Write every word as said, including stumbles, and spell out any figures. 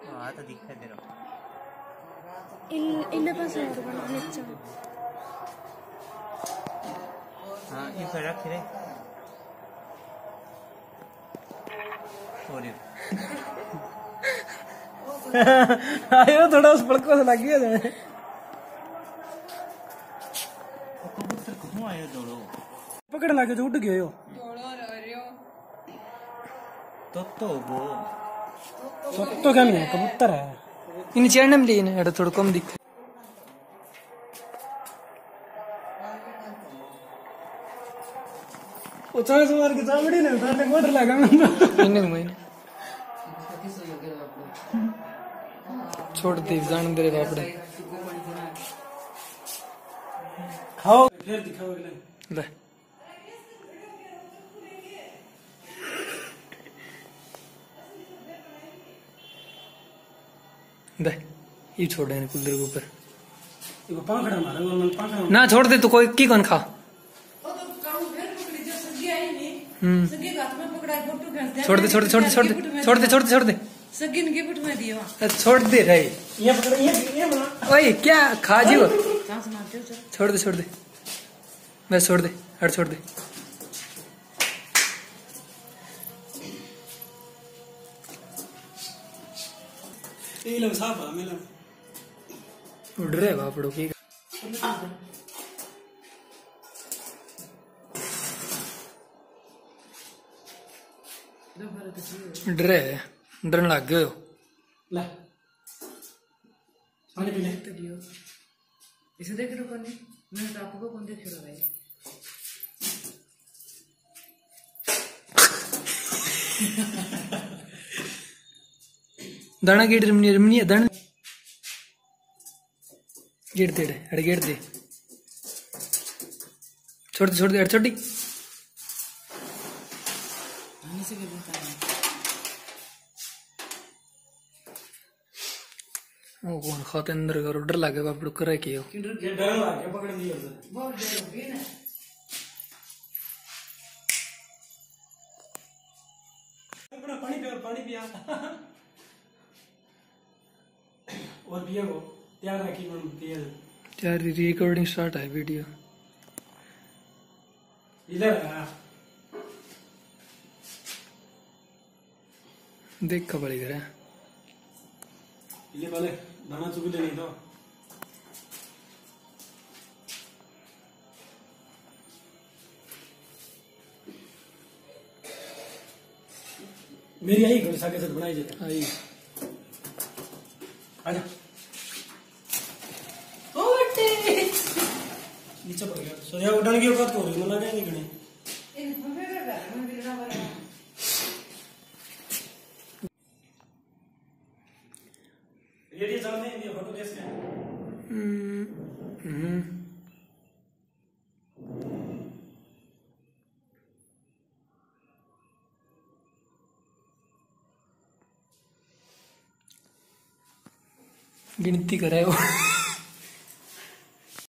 हाँ तो दिखा दे रहा इन इन पास और बना नीचे हाँ ये पर रख रे सॉरी आयो थोड़ा उस पड़को से लग गया जाए कबूतर कहाँ आयो दौड़ो पकड़ लाके जो उड़ गए हो तो तो वो तो क्या नहीं है कबूतर है इन चढ़ने में लेने है थोड़ा कम दिख वो चाहे सवार की चावड़ी नहीं उतारने को डर लगा मैं इन्हें महीने छोड़ दे जान दे बापड़े खाओ फिर दिखाओ ले दे ये छोड़ दे कुलदर के ऊपर ये पांखड़ा मारा वो पांखड़ा ना छोड़ दे तो कोई की कौन खा वो तो काऊ फिर पकड़ी जो सगी आई नहीं हम्म सगी हाथ में पकड़ा फोटो खींच दे छोड़ दे छोड़ दे छोड़ दे छोड़ दे छोड़ दे छोड़ दे छोड़ दे सगी ने गिफ्ट में दिया छोड़ दे रे ये पकड़ ये ये बना ओए क्या खा जी वो सांस मारते हो छोड़ दे छोड़ दे बस छोड़ दे हट छोड़ दे ये लो साहब मिला उड़ रहे बापड़ो की डरे डरने लग गए हो ले पानी पी ले तो दियो इसे देख रहे हो कौन मैं तो आपको कौन देख रहा है दाना गेट रिमनी रिमनी दाना गेट दे अरे गेट दे छोड़ दे छोड़ दे अरे छोड़ दी ओ कौन खाते अंदर करो डर लगे बाप डर करे कियो डर लगे पकड़ लियो बहुत डर होगी ना पानी पिया पानी पिया और पिया को तैयार रखी मन पिया यार रिकॉर्डिंग स्टार्ट है वीडियो इधर आ देख का पड़ेगा रे ये वाले दाना चुग ले नहीं तो मेरी आई घर साके साथ बनाई जाती आई आजा ओटे नीचे पड़ गया सोया उड़न की औकात हो रही मतलब नहीं गने ये जाने ये फोटो देख के हम्म गिनती कराए वो